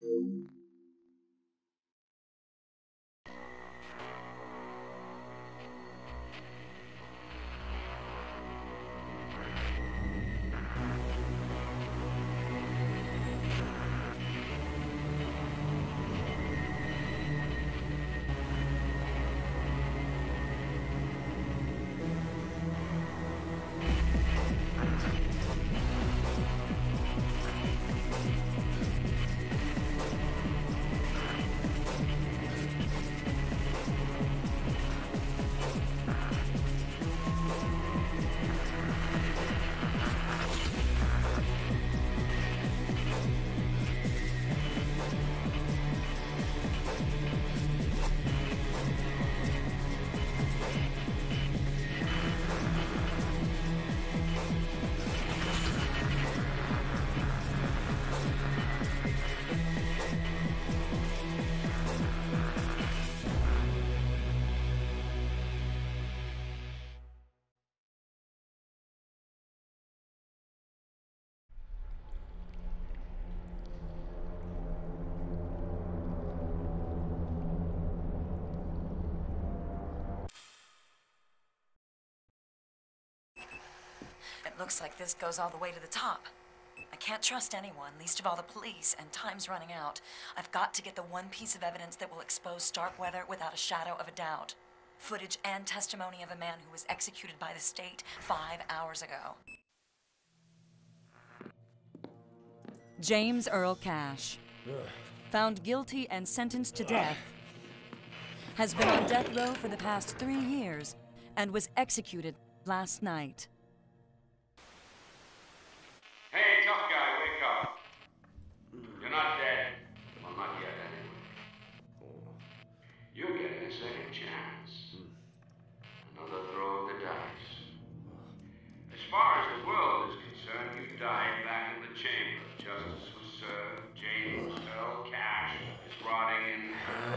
It looks like this goes all the way to the top. I can't trust anyone, least of all the police, and time's running out. I've got to get the one piece of evidence that will expose Starkweather without a shadow of a doubt. Footage and testimony of a man who was executed by the state 5 hours ago. James Earl Cash, found guilty and sentenced to death, has been on death row for the past 3 years and was executed last night. Hey, tough guy, wake up. You're not dead. Well, not yet, anyway. You're getting a second chance. Another throw of the dice. As far as the world is concerned, you died back in the chamber. Justice was served. James Earl Cash is rotting in hell.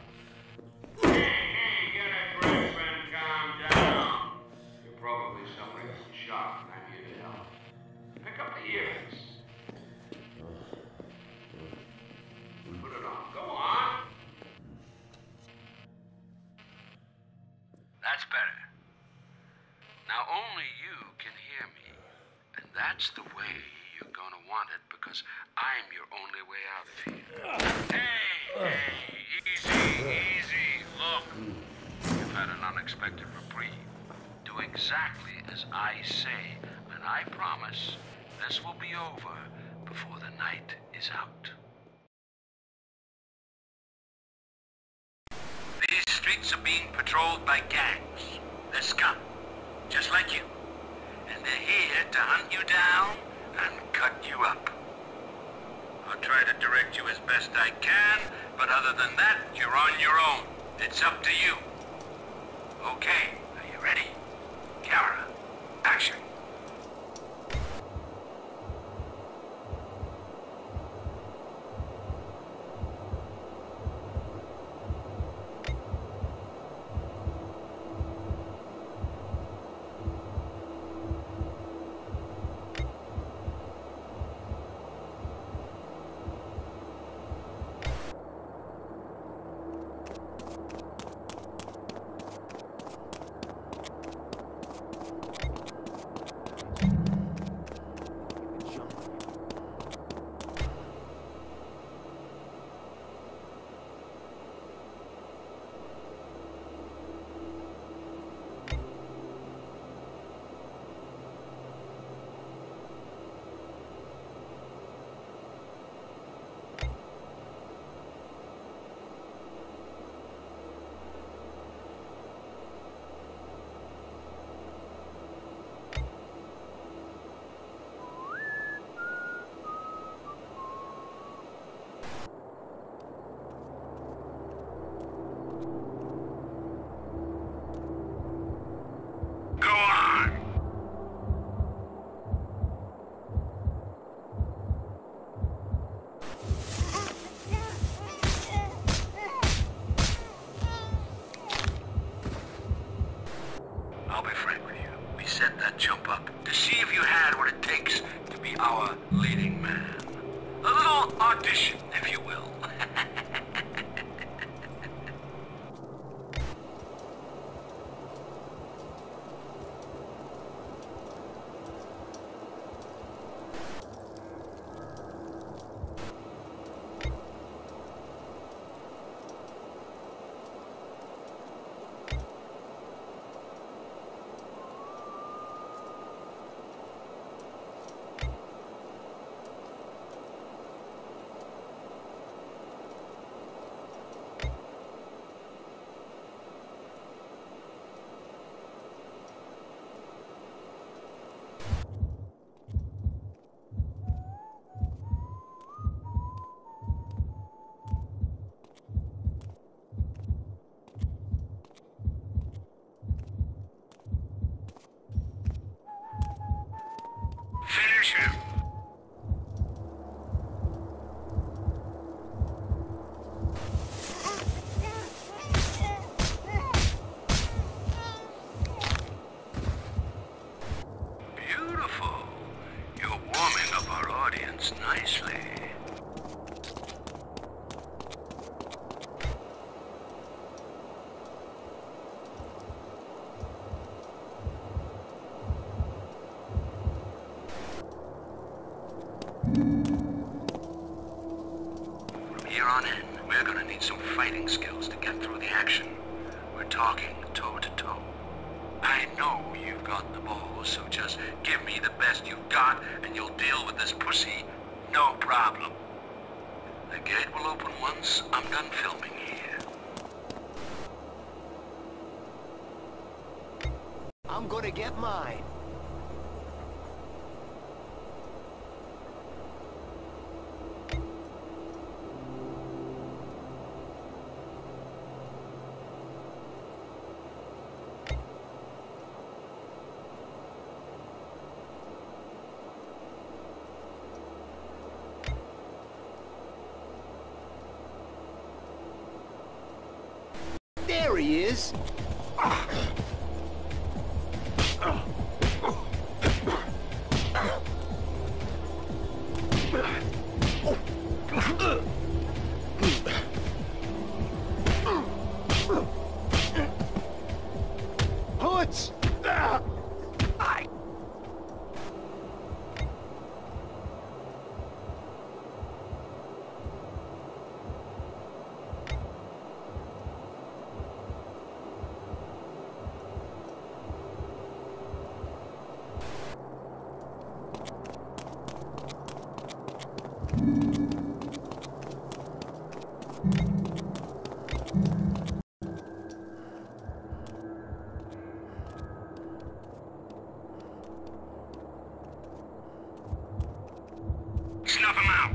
Hey, get a grip and calm down. You're probably suffering from shock, and I'm here to help. Pick up the earrings. Put it on. Go on. That's better. Now only you can hear me. And that's the way you're gonna want it, because I'm your only way out of here. Hey, easy. Look, you've had an unexpected reprieve. Do exactly as I say, and I promise this will be over before the night is out. These streets are being patrolled by gangs. They're scum, just like you. And they're here to hunt you down and cut you up. I'll try to direct you as best I can, but other than that, you're on your own. It's up to you. Okay, are you ready? Camera, action. I'll be frank with you. We set that jump up to see if you had what it takes to be our leading man. A little audition, if you will. nicely. From here on in, we're gonna need some fighting skills to get through the action. We're talking toe to toe. I know you've got the balls, so just give me the best you've got and you'll deal with this pussy, no problem. The gate will open once I'm done filming here. I'm gonna get mine. There he is. Hoods! Snuff him out!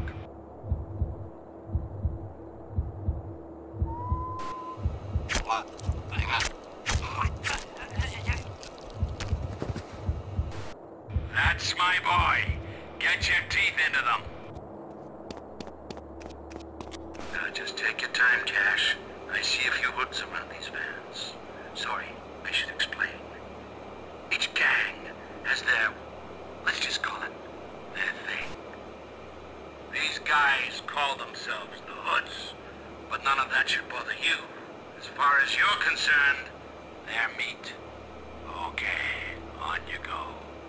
That's my boy. Get your teeth into them. Now just take your time, Cash. I see a few hoods around these vans. Sorry, I should explain. Each gang has their, let's just call it, their thing. These guys call themselves the Hoods, but none of that should bother you. As far as you're concerned, they're meat. Okay, on you go.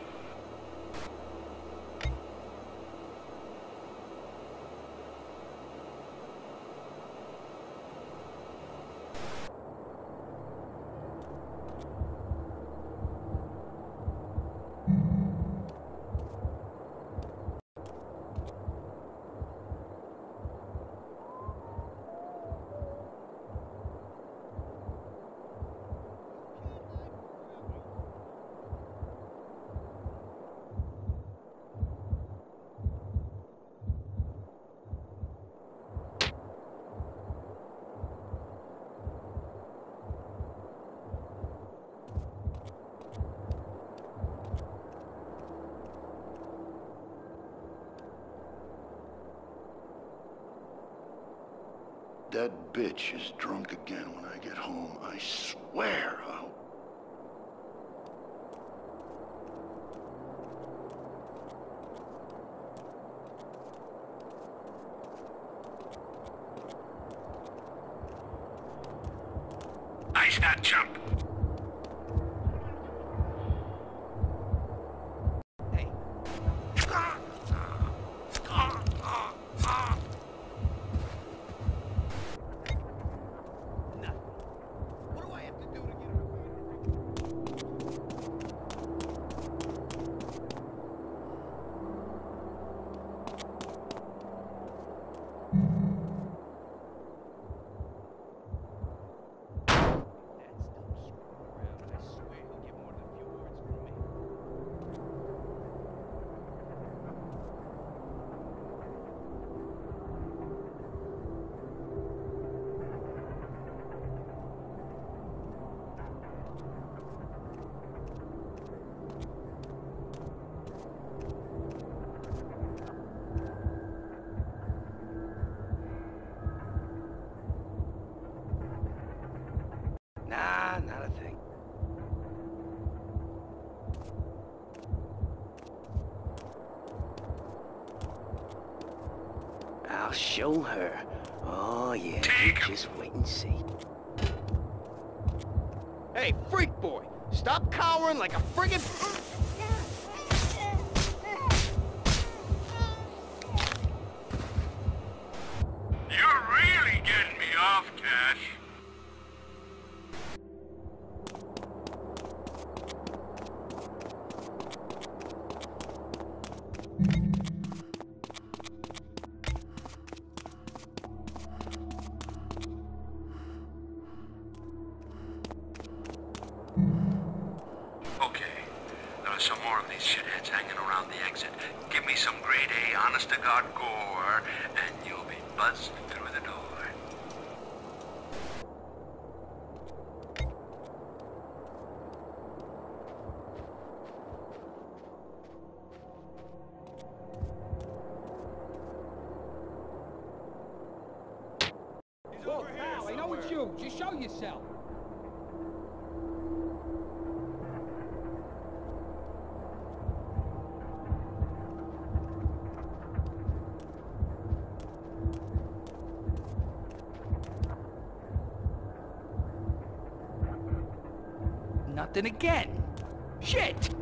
That bitch is drunk again when I get home. I swear I'll... Ice that chump. Hey. What do I have to do to get her? I'll show her. Oh, yeah, you just wait and see. Hey, freak boy! Stop cowering like a friggin'... You're really getting me off, Cash. Okay, there are some more of these shitheads hanging around the exit. Give me some grade A, honest-to-God gore, and you'll be buzzed through the door. Whoa, pal, I know it's you. Just show yourself. Nothing again. Shit!